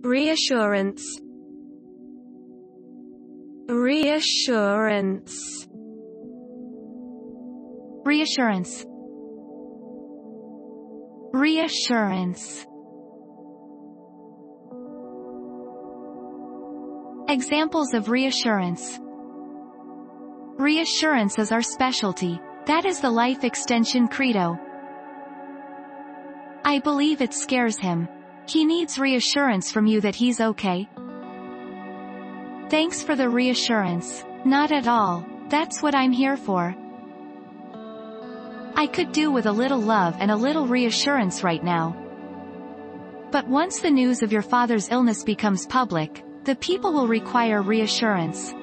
Reassurance. Reassurance. Reassurance. Reassurance. Examples of reassurance. Reassurance is our specialty. That is the life extension credo. I believe it scares him. He needs reassurance from you that he's okay. Thanks for the reassurance. Not at all. That's what I'm here for. I could do with a little love and a little reassurance right now. But once the news of your father's illness becomes public, the people will require reassurance.